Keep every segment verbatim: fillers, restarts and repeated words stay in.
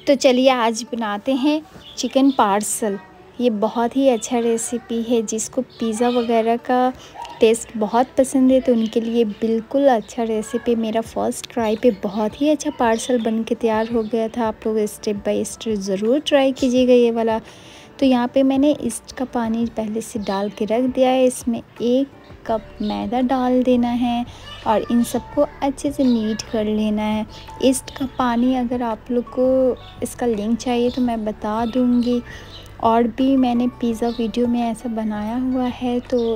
तो चलिए आज बनाते हैं चिकन पार्सल। ये बहुत ही अच्छा रेसिपी है। जिसको पिज़्ज़ा वगैरह का टेस्ट बहुत पसंद है तो उनके लिए बिल्कुल अच्छा रेसिपी। मेरा फर्स्ट ट्राई पे बहुत ही अच्छा पार्सल बन के तैयार हो गया था। आप लोग स्टेप बाय स्टेप ज़रूर ट्राई कीजिएगा ये वाला। तो यहाँ पे मैंने ईस्ट का पानी पहले से डाल के रख दिया है। इसमें एक कप मैदा डाल देना है और इन सबको अच्छे से नीट कर लेना है। ईस्ट का पानी अगर आप लोग को इसका लिंक चाहिए तो मैं बता दूँगी, और भी मैंने पिज़्ज़ा वीडियो में ऐसा बनाया हुआ है तो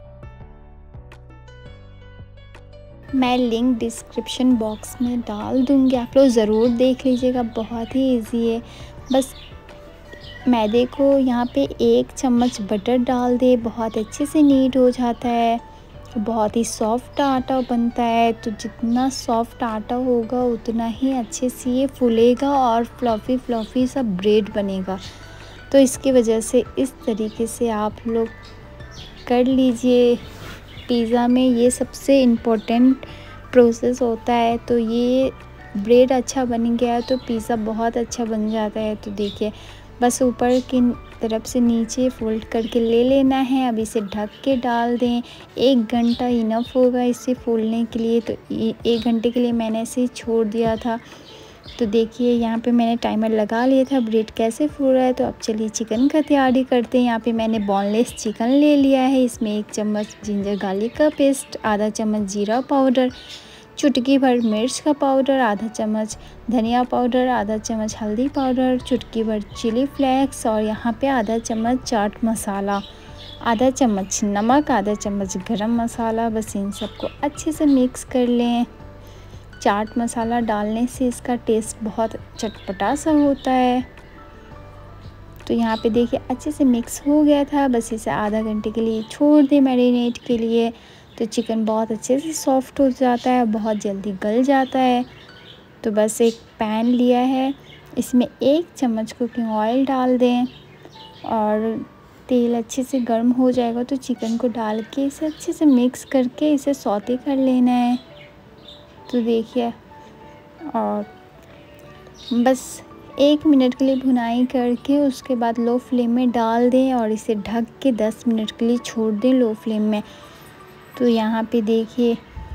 मैं लिंक डिस्क्रिप्शन बॉक्स में डाल दूँगी, आप लोग ज़रूर देख लीजिएगा। बहुत ही इजी है। बस मैदे को यहाँ पे एक चम्मच बटर डाल दे, बहुत अच्छे से नीट हो जाता है। बहुत ही सॉफ्ट आटा बनता है। तो जितना सॉफ्ट आटा होगा उतना ही अच्छे से ये फूलेगा और फ्लफ़ी फ्लफ़ी सा ब्रेड बनेगा। तो इसकी वजह से इस तरीके से आप लोग कर लीजिए। पिज़्ज़ा में ये सबसे इम्पोर्टेंट प्रोसेस होता है। तो ये ब्रेड अच्छा बन गया तो पिज़्ज़ा बहुत अच्छा बन जाता है। तो देखिए बस ऊपर की तरफ से नीचे फोल्ड करके ले लेना है। अब इसे ढक के डाल दें। एक घंटा इनफ होगा इसे फूलने के लिए। तो एक घंटे के लिए मैंने इसे छोड़ दिया था। तो देखिए यहाँ पे मैंने टाइमर लगा लिया था ब्रेड कैसे फूल रहा है। तो अब चलिए चिकन का तैयारी करते हैं। यहाँ पे मैंने बोनलेस चिकन ले लिया है। इसमें एक चम्मच जिंजर गार्लिक का पेस्ट, आधा चम्मच जीरा पाउडर, चुटकी भर मिर्च का पाउडर, आधा चम्मच धनिया पाउडर, आधा चम्मच हल्दी पाउडर, चुटकी भर चिली फ्लेक्स और यहाँ पे आधा चम्मच चाट मसाला, आधा चम्मच नमक, आधा चम्मच गरम मसाला। बस इन सबको अच्छे से मिक्स कर लें। चाट मसाला डालने से इसका टेस्ट बहुत चटपटा सा होता है। तो यहाँ पे देखिए अच्छे से मिक्स हो गया था। बस इसे आधा घंटे के लिए छोड़ दें मैरिनेट के लिए। तो चिकन बहुत अच्छे से सॉफ्ट हो जाता है, बहुत जल्दी गल जाता है। तो बस एक पैन लिया है, इसमें एक चम्मच कुकिंग ऑयल डाल दें और तेल अच्छे से गर्म हो जाएगा तो चिकन को डाल के इसे अच्छे से मिक्स करके इसे सौते कर लेना है। तो देखिए और बस एक मिनट के लिए भुनाई करके उसके बाद लो फ्लेम में डाल दें और इसे ढक के दस मिनट के लिए छोड़ दें लो फ्लेम में। तो यहाँ पे देखिए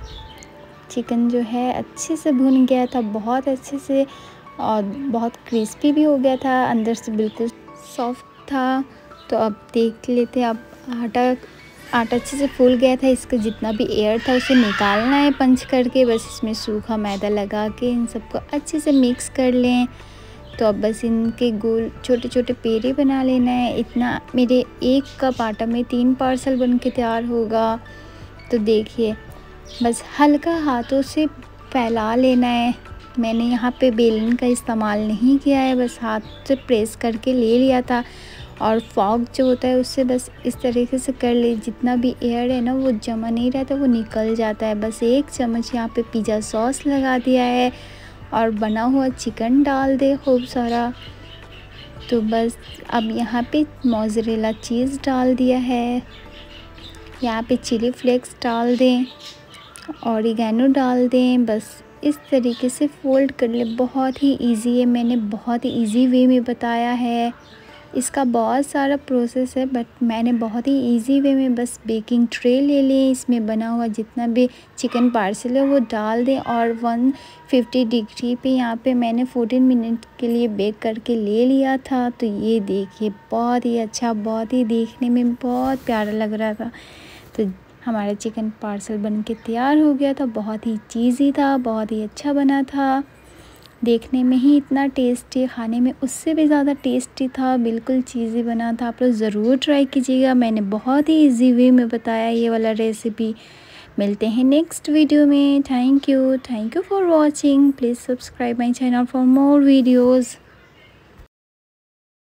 चिकन जो है अच्छे से भुन गया था, बहुत अच्छे से, और बहुत क्रिस्पी भी हो गया था, अंदर से बिल्कुल सॉफ्ट था। तो अब देख लेते हैं। अब आटा आटा अच्छे से फूल गया था। इसका जितना भी एयर था उसे निकालना है पंच करके। बस इसमें सूखा मैदा लगा के इन सबको अच्छे से मिक्स कर लें। तो अब बस इनके गोल छोटे छोटे पेड़े बना लेना है। इतना मेरे एक कप आटा में तीन पार्सल बन के तैयार होगा। तो देखिए बस हल्का हाथों से फैला लेना है। मैंने यहाँ पे बेलन का इस्तेमाल नहीं किया है, बस हाथ से प्रेस करके ले लिया था। और फॉग जो होता है उससे बस इस तरीके से कर ले, जितना भी एयर है ना वो जमा नहीं रहता, वो निकल जाता है। बस एक चम्मच यहाँ पे पिज़्ज़ा सॉस लगा दिया है और बना हुआ चिकन डाल दे खूब सारा। तो बस अब यहाँ पे मोज़रेला चीज़ डाल दिया है। यहाँ पे चिली फ्लेक्स डाल दें, ऑरिगेनो डाल दें। बस इस तरीके से फ़ोल्ड कर ले। बहुत ही इजी है, मैंने बहुत ही इजी वे में बताया है। इसका बहुत सारा प्रोसेस है बट मैंने बहुत ही इजी वे में बस बेकिंग ट्रे ले लें, इसमें बना हुआ जितना भी चिकन पार्सल है वो डाल दें और एक सौ पचास डिग्री पे यहाँ पे मैंने चौदह मिनट के लिए बेक करके ले लिया था। तो ये देखिए बहुत ही अच्छा, बहुत ही देखने में बहुत प्यारा लग रहा था। तो हमारा चिकन पार्सल बन के तैयार हो गया था। बहुत ही चीज़ी था, बहुत ही अच्छा बना था। देखने में ही इतना टेस्टी, खाने में उससे भी ज़्यादा टेस्टी था। बिल्कुल चीज़ी बना था। आप लोग ज़रूर ट्राई कीजिएगा। मैंने बहुत ही इजी वे में बताया ये वाला रेसिपी। मिलते हैं नेक्स्ट वीडियो में। Thank you thank you for watching. Please subscribe my channel for more videos.